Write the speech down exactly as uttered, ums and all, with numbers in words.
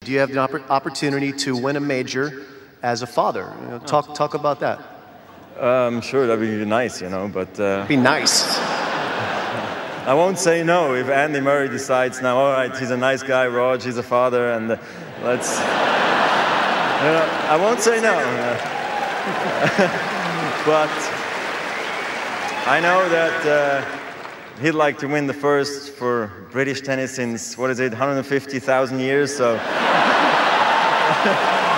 Do you have the oppor opportunity to win a major as a father? You know, talk, talk about that. Um, sure, that would be nice, you know, but... Uh, be nice. I won't say no if Andy Murray decides now, all right, he's a nice guy, Rog, he's a father, and uh, let's... You know, I won't say no. But I know that uh, he'd like to win the first for British tennis since, what is it, one hundred fifty thousand years, so...